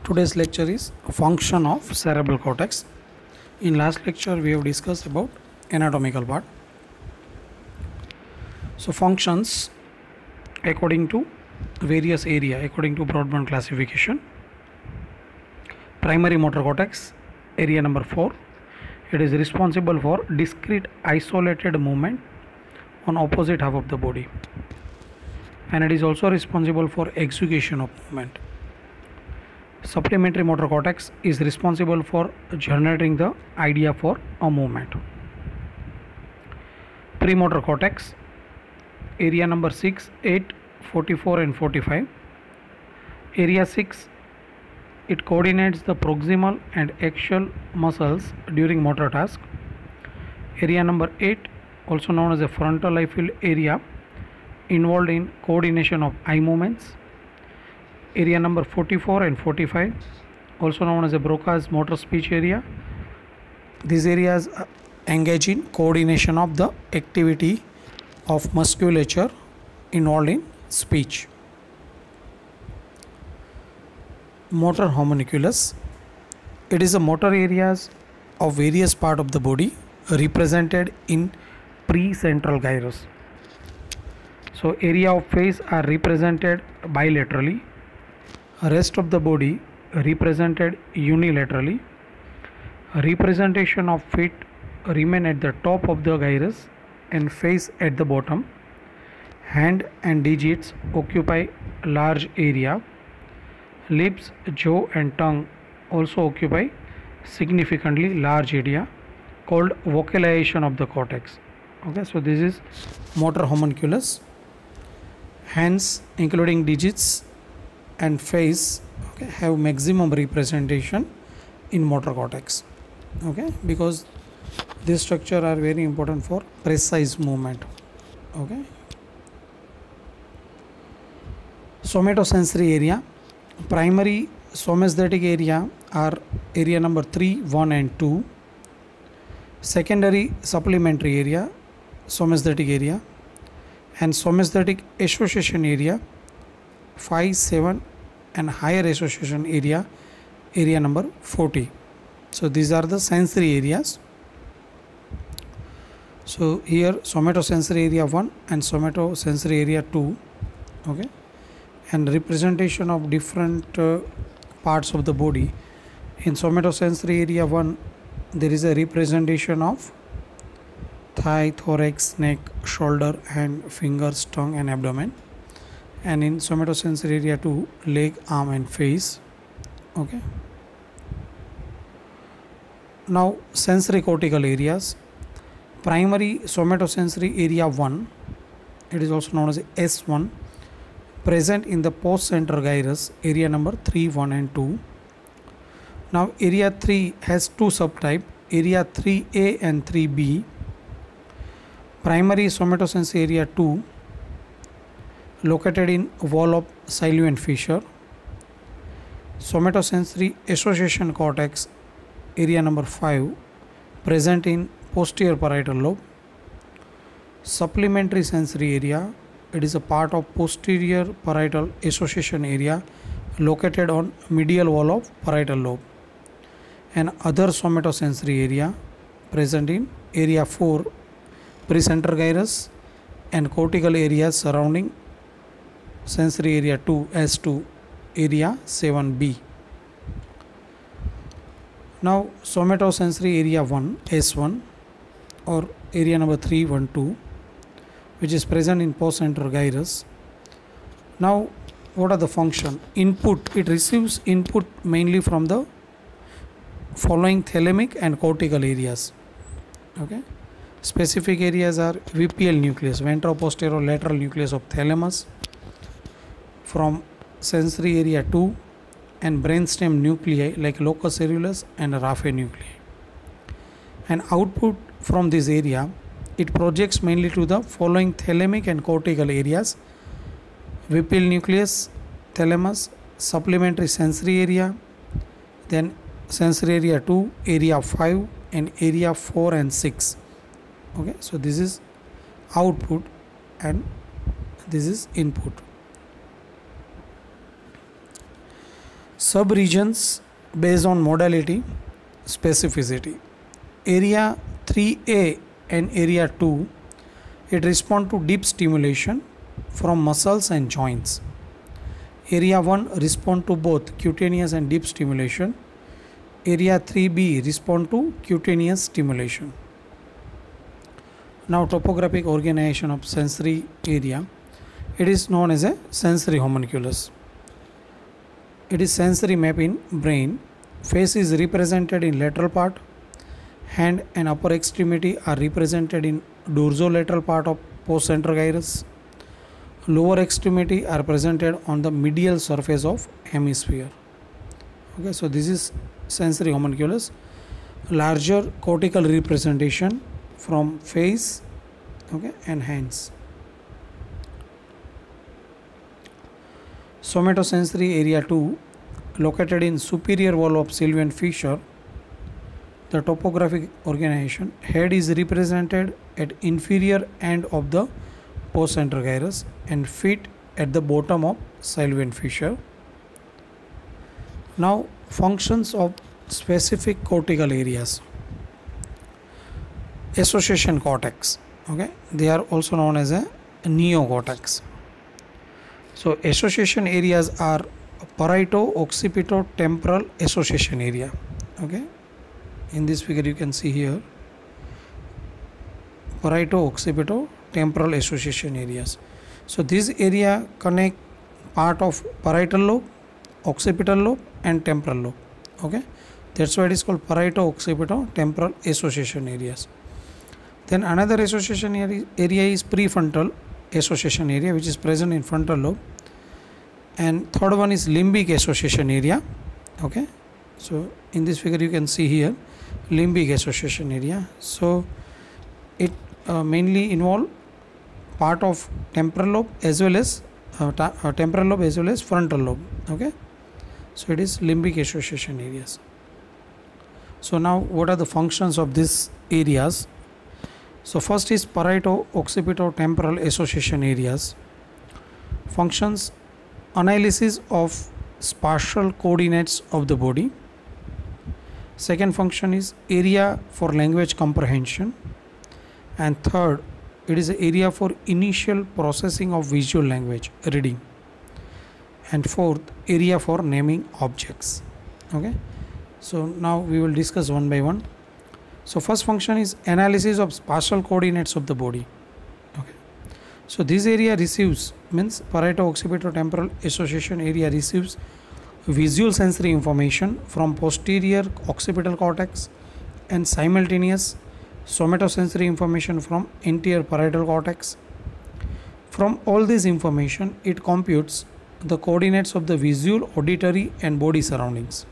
Today's lecture is function of cerebral cortex. In last lecture we have discussed about anatomical part. So functions according to various area, according to Broadband classification. Primary motor cortex, area number 4. It is responsible for discrete isolated movement on opposite half of the body, and it is also responsible for execution of movement. Supplementary motor cortex is responsible for generating the idea for a movement. Premotor cortex, area number 6, 8, 44 and 45. Area 6, it coordinates the proximal and axial muscles during motor task. Area number 8, also known as a frontal eye field area, involved in coordination of eye movements. Area number 44 and 45, also known as a Broca's motor speech area. These areas engage in coordination of the activity of musculature involved in speech. Motor homunculus, it is the motor areas of various parts of the body represented in precentral gyrus. So area of face are represented bilaterally, rest of the body represented unilaterally. Representation of feet remain at the top of the gyrus and face at the bottom. Hand and digits occupy large area. Lips, jaw and tongue also occupy significantly large area called vocalization of the cortex. Okay, so this is motor homunculus. Hands including digits and face, okay, have maximum representation in motor cortex, okay, because this structure are very important for precise movement. Okay, somatosensory area, primary somesthetic area are area number 3, 1 and 2. Secondary supplementary area, somesthetic area, and somesthetic association area 5, 7 and higher association area, area number 40. So these are the sensory areas. So here somatosensory area 1 and somatosensory area 2, okay, and representation of different parts of the body. In somatosensory area 1 there is a representation of thigh, thorax, neck, shoulder, hand, fingers, tongue and abdomen. And in somatosensory area 2, leg, arm and face. Okay. Now sensory cortical areas. Primary somatosensory area 1, it is also known as S1, present in the postcentral gyrus, area number 3, 1 and 2. Now area 3 has two subtypes, area 3A and 3B. Primary somatosensory area 2, located in wall of Sylvian fissure. Somatosensory association cortex, area number 5, present in posterior parietal lobe. Supplementary sensory area, it is a part of posterior parietal association area located on medial wall of parietal lobe. And other somatosensory area present in area 4, precentral gyrus, and cortical areas surrounding sensory area 2, S2, area 7B. Now somatosensory area 1, S1, or area number 3, 1, 2, which is present in postcentral gyrus. Now what are the function? Input, it receives input mainly from the following thalamic and cortical areas. Okay, specific areas are VPL nucleus, ventroposterior-lateral nucleus of thalamus, from sensory area 2, and brainstem nuclei like locus coeruleus and raphe nuclei. And output from this area, it projects mainly to the following thalamic and cortical areas: VPL nucleus, thalamus, supplementary sensory area, then sensory area 2, area 5 and area 4 and 6. Okay, so this is output and this is input. Sub-regions based on modality, specificity. Area 3A and area 2, it respond to deep stimulation from muscles and joints. Area 1 respond to both cutaneous and deep stimulation. Area 3B respond to cutaneous stimulation. Now topographic organization of sensory area. It is known as a sensory homunculus. It is sensory map in brain. Face is represented in lateral part. Hand and upper extremity are represented in dorsolateral part of postcentral gyrus. Lower extremity are presented on the medial surface of hemisphere. Okay, so this is sensory homunculus. Larger cortical representation from face, okay, and hands. Somatosensory area 2, located in superior wall of sylvian fissure. The topographic organization. Head is represented at inferior end of the postcentral gyrus and feet at the bottom of sylvian fissure. Now functions of specific cortical areas. Association cortex, okay, they are also known as a neocortex. So association areas are parieto-occipito-temporal association area. Okay, in this figure you can see here parieto-occipito-temporal association areas. So this area connect part of parietal lobe, occipital lobe and temporal lobe. Okay, that's why it is called parieto-occipito-temporal association areas. Then another association area is prefrontal association area, which is present in frontal lobe, and third one is limbic association area. Okay, so in this figure you can see here limbic association area. So it mainly involve part of temporal lobe as well as frontal lobe. Okay, so it is limbic association areas. So now what are the functions of these areas? So first is parieto-occipito-temporal association areas. Functions: analysis of spatial coordinates of the body. Second function is area for language comprehension. And third, it is an area for initial processing of visual language, reading. And fourth, area for naming objects. Okay, so now we will discuss one by one. So first function is analysis of spatial coordinates of the body. Okay, so this area receives, means parieto-occipito-temporal association area receives visual sensory information from posterior occipital cortex and simultaneous somatosensory information from anterior parietal cortex. From all this information, it computes the coordinates of the visual, auditory and body surroundings.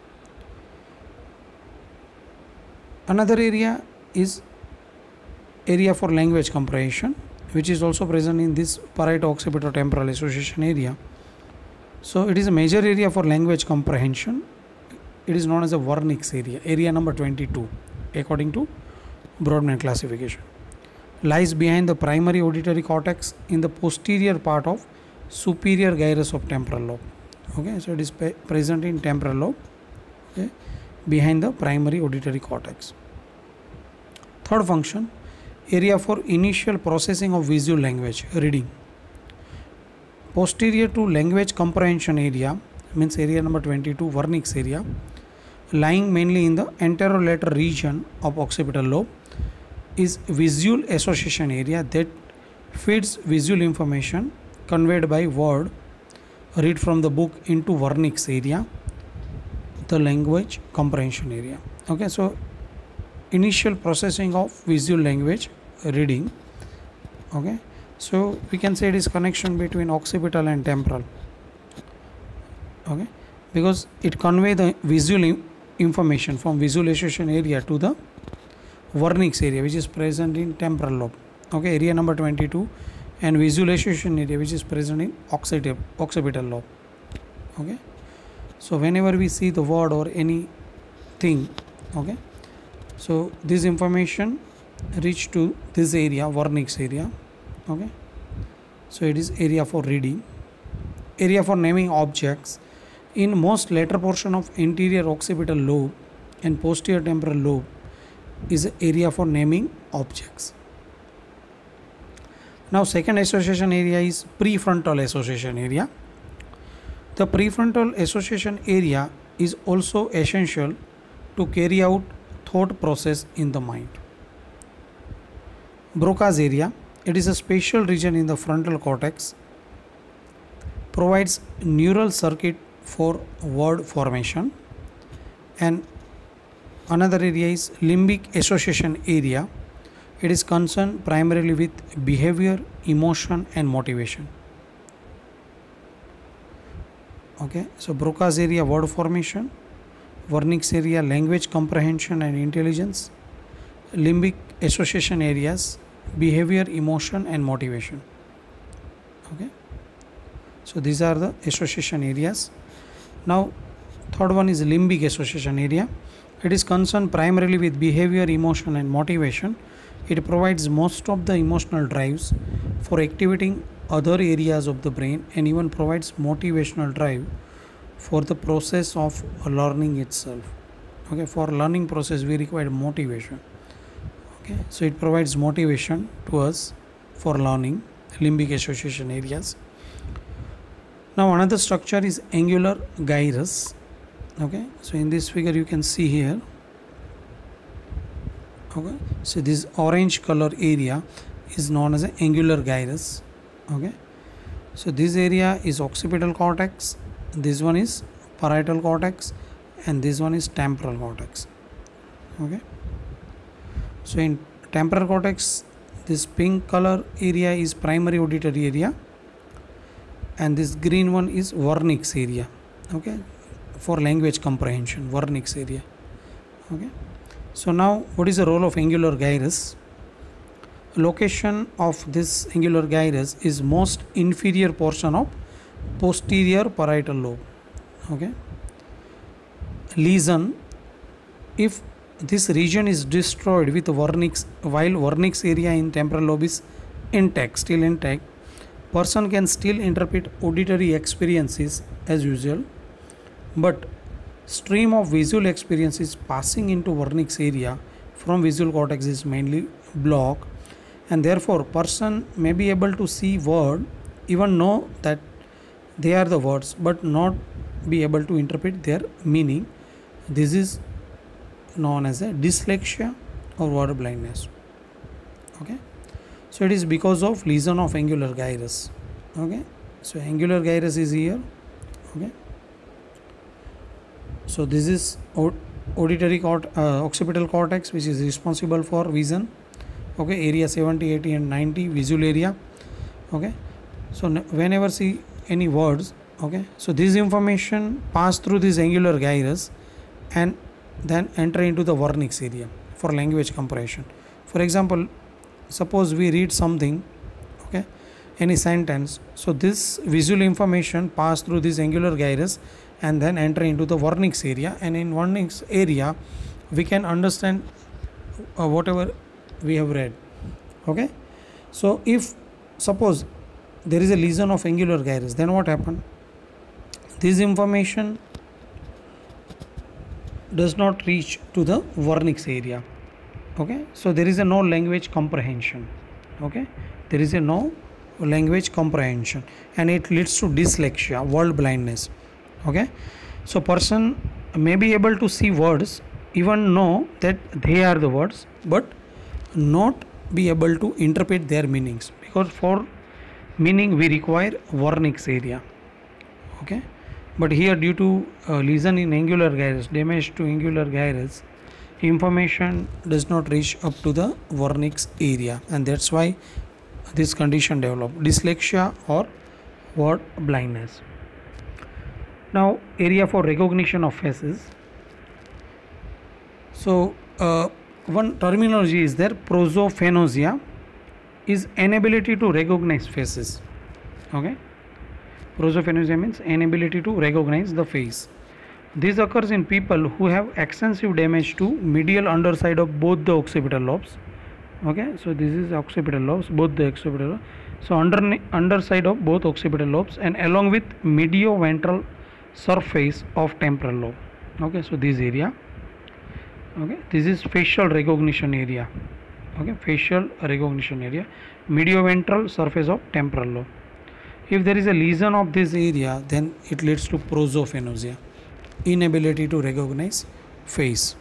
Another area is area for language comprehension, which is also present in this parieto-occipito-temporal association area. So it is a major area for language comprehension. It is known as a Wernicke's area, area number 22 according to Brodmann classification. Lies behind the primary auditory cortex in the posterior part of superior gyrus of temporal lobe. Okay, so it is present in temporal lobe, okay, behind the primary auditory cortex. Third function, area for initial processing of visual language, reading. Posterior to language comprehension area, means area number 22, Wernicke's area, lying mainly in the anterolateral region of occipital lobe, is visual association area that feeds visual information conveyed by word, read from the book, into Wernicke's area, the language comprehension area. Okay, so initial processing of visual language, reading. Okay, so we can say it is connection between occipital and temporal. Okay, because it convey the visual information from visual association area to the Wernicke's area, which is present in temporal lobe. Okay, area number 22, and visual association area, which is present in occipital lobe. Okay, so whenever we see the word or anything, okay, so this information reach to this area, Wernicke's area. Okay, so it is area for reading. Area for naming objects, In most later portion of anterior occipital lobe and posterior temporal lobe is an area for naming objects. Now second association area is prefrontal association area. The prefrontal association area is also essential to carry out thought process in the mind. Broca's area, it is a spatial region in the frontal cortex, provides neural circuit for word formation. And another area is limbic association area. It is concerned primarily with behavior, emotion and motivation. Okay, so Broca's area word formation, Wernicke's area language comprehension and intelligence, limbic association areas behavior, emotion and motivation. Okay, so these are the association areas. Now third one is limbic association area. It is concerned primarily with behavior, emotion and motivation. It provides most of the emotional drives for activating other areas of the brain and even provides motivational drive for the process of learning itself. Okay, for learning process we require motivation. Okay, so it provides motivation to us for learning, limbic association areas. Now another structure is angular gyrus. Okay, so in this figure you can see here. Okay, so this orange color area is known as an angular gyrus. Okay, so this area is occipital cortex, this one is parietal cortex and this one is temporal cortex. Okay, so in temporal cortex this pink color area is primary auditory area and this green one is Wernicke's area. Okay, for language comprehension, Wernicke's area. Okay, so now what is the role of angular gyrus? Location of this angular gyrus is most inferior portion of posterior parietal lobe. Okay, lesion, if this region is destroyed with Wernicke's, while Wernicke's area in temporal lobe is intact, still intact, person can still interpret auditory experiences as usual, but stream of visual experiences passing into Wernicke's area from visual cortex is mainly blocked, and therefore person may be able to see word, even know that they are the words, but not be able to interpret their meaning. This is known as a dyslexia or word blindness. Okay, so it is because of lesion of angular gyrus. Okay, so angular gyrus is here. Okay, so this is auditory occipital cortex, which is responsible for vision. Okay, area 70, 80 and 90 visual area. Okay, so whenever see any words, okay, so this information pass through this angular gyrus and then enter into the Wernicke's area for language comprehension. For example, suppose we read something, okay, any sentence, so this visual information pass through this angular gyrus and then enter into the Wernicke's area, and in Wernicke's area we can understand whatever we have read. Okay, so if suppose there is a lesion of angular gyrus, then what happened? This information does not reach to the Wernicke's area. Okay, so there is a no language comprehension. Okay, there is a no language comprehension and it leads to dyslexia, word blindness. Okay, so person may be able to see words, even know that they are the words, but not be able to interpret their meanings, because for meaning we require Wernicke's area. Okay, but here due to lesion in angular gyrus, damage to angular gyrus, information does not reach up to the Wernicke's area, and that's why this condition develop, dyslexia or word blindness. Now area for recognition of faces. So one terminology is there, prosophenosia is inability to recognize faces. Okay, prosophenosia means inability to recognize the face. This occurs in people who have extensive damage to medial underside of both the occipital lobes. Okay, so this is occipital lobes, both the occipital lobes. So underside of both occipital lobes and along with medioventral surface of temporal lobe. Okay, so this area, okay, this is facial recognition area. Okay, facial recognition area, medioventral surface of temporal lobe. If there is a lesion of this area, then it leads to prosophenosia, inability to recognize face.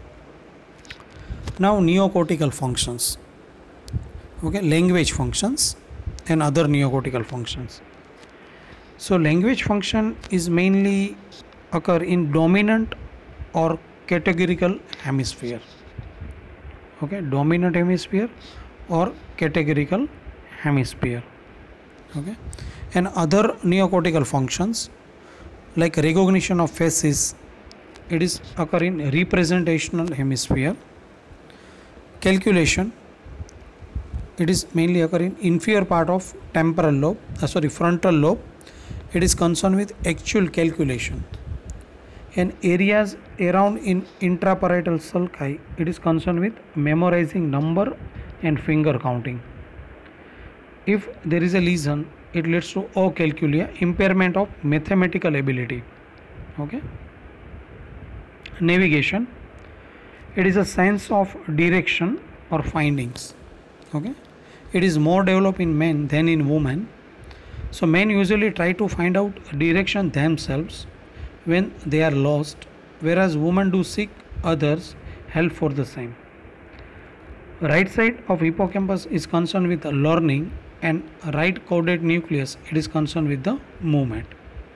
Now neocortical functions, okay, language functions and other neocortical functions. So language function is mainly occur in dominant or categorical hemisphere. Okay, dominant hemisphere or categorical hemisphere. Okay, and other neocortical functions like recognition of faces, it is occur in representational hemisphere. Calculation, it is mainly occur in inferior part of temporal lobe, frontal lobe. It is concerned with actual calculation. And areas around in intraparietal sulci, it is concerned with memorizing number and finger counting. If there is a lesion, it leads to acalculia, impairment of mathematical ability. Okay. Navigation, it is a sense of direction or findings. Okay, it is more developed in men than in women. So men usually try to find out direction themselves when they are lost, whereas women do seek others help for the same. Right side of hippocampus is concerned with learning, and right caudate nucleus, it is concerned with the movement.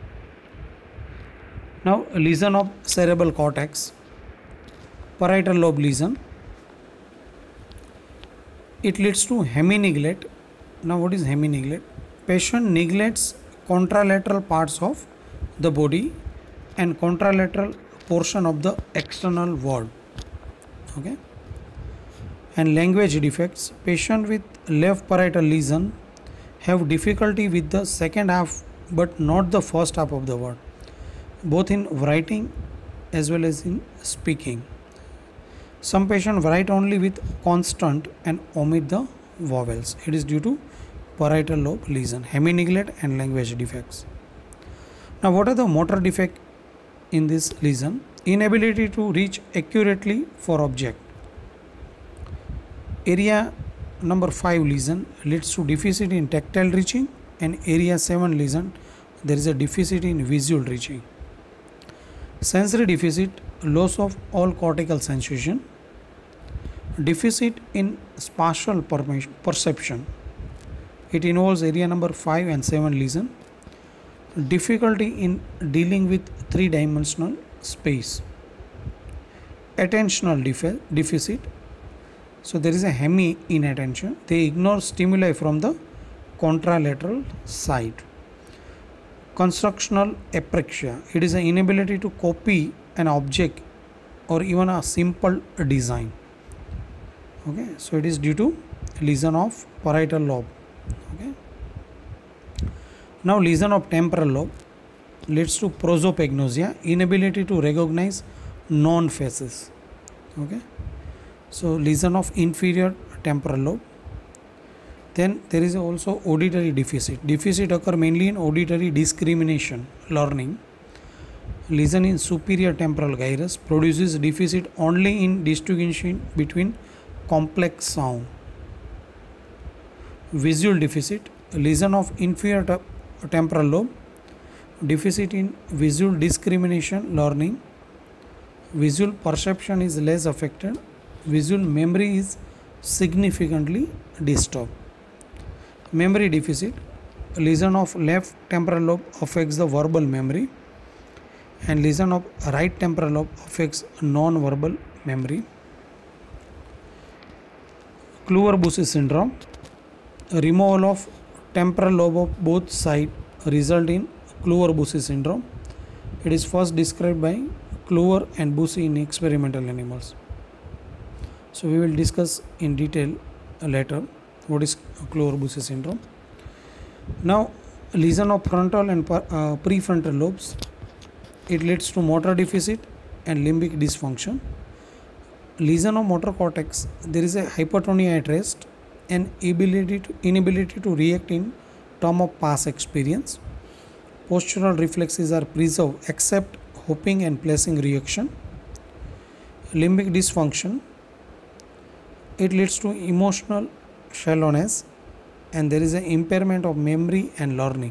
Now lesion of cerebral cortex, parietal lobe lesion, it leads to hemi-neglect. Now what is hemi-neglect? Patient neglects contralateral parts of the body and contralateral portion of the external world. Okay. And language defects, patient with left parietal lesion have difficulty with the second half but not the first half of the word, both in writing as well as in speaking. Some patients write only with consonant and omit the vowels. It is due to parietal lobe lesion, hemi-neglect and language defects. Now what are the motor defects in this lesion? Inability to reach accurately for object. Area number 5 lesion leads to deficit in tactile reaching, and area 7 lesion there is a deficit in visual reaching. Sensory deficit, loss of all cortical sensation. Deficit in spatial perception, it involves area number 5 and 7 lesion. Difficulty in dealing with three-dimensional space. Attentional deficit, so there is a hemi inattention, they ignore stimuli from the contralateral side. Constructional apraxia, it is an inability to copy an object or even a simple design. Okay, so it is due to lesion of parietal lobe. Okay. Now lesion of temporal lobe leads to prosopagnosia, inability to recognize known faces. Okay, so lesion of inferior temporal lobe. Then there is also auditory deficit. Deficit occur mainly in auditory discrimination, learning. Lesion in superior temporal gyrus produces deficit only in distinguishing between complex sound. Visual deficit, lesion of inferior temporal lobe, deficit in visual discrimination, learning. Visual perception is less affected. Visual memory is significantly disturbed. Memory deficit, lesion of left temporal lobe affects the verbal memory, and lesion of right temporal lobe affects non-verbal memory. Kluver-Bucy syndrome, removal of temporal lobe of both sides result in Kluver-Bucy syndrome. It is first described by Kluver and Bucy in experimental animals. So we will discuss in detail later what is Kluver-Bucy syndrome. Now lesion of frontal and prefrontal lobes, it leads to motor deficit and limbic dysfunction. Lesion of motor cortex, there is a hypertonia at rest and inability to react in term of past experience. Postural reflexes are preserved except hopping and placing reaction. Limbic dysfunction, it leads to emotional shallowness and there is an impairment of memory and learning.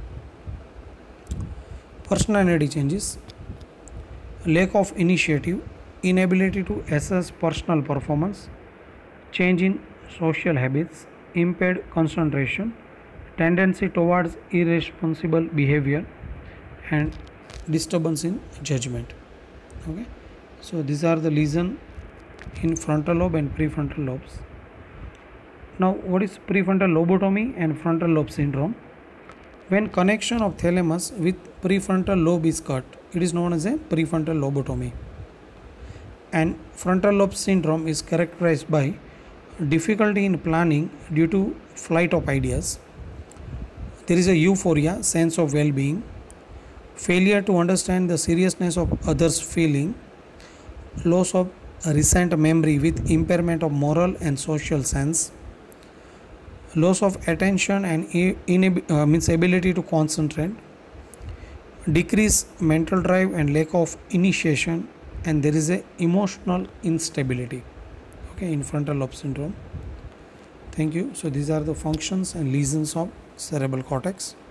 Personality changes, lack of initiative, inability to assess personal performance, change in social habits, impaired concentration, tendency towards irresponsible behavior, and disturbance in judgment. Okay, so these are the lesions in frontal lobe and prefrontal lobes. Now, what is prefrontal lobotomy and frontal lobe syndrome? When connection of thalamus with prefrontal lobe is cut, it is known as a prefrontal lobotomy. And frontal lobe syndrome is characterized by difficulty in planning due to flight of ideas. There is a euphoria, sense of well-being, failure to understand the seriousness of others' feeling, loss of recent memory with impairment of moral and social sense, loss of attention and ability to concentrate, decrease mental drive and lack of initiation, and there is a emotional instability, okay, in frontal lobe syndrome. Thank you. So these are the functions and lesions of cerebral cortex.